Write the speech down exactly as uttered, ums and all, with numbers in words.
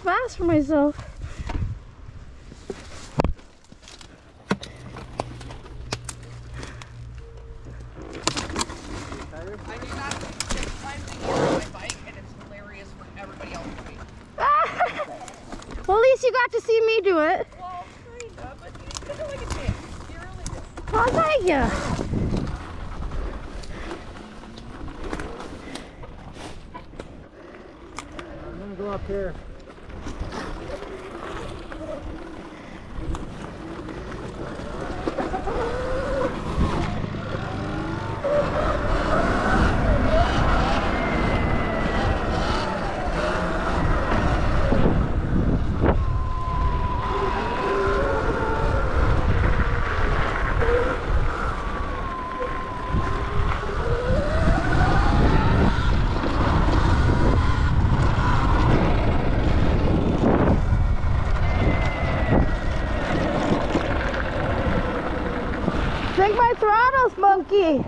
fast for myself. I do not take time to get on my bike, and it's hilarious for everybody else to me. Well, at least you got to see me do it. Well, kinda, but you did it like a champ. You really did. Oh, thank you. I'm gonna go up here. Drink my throttles, monkey.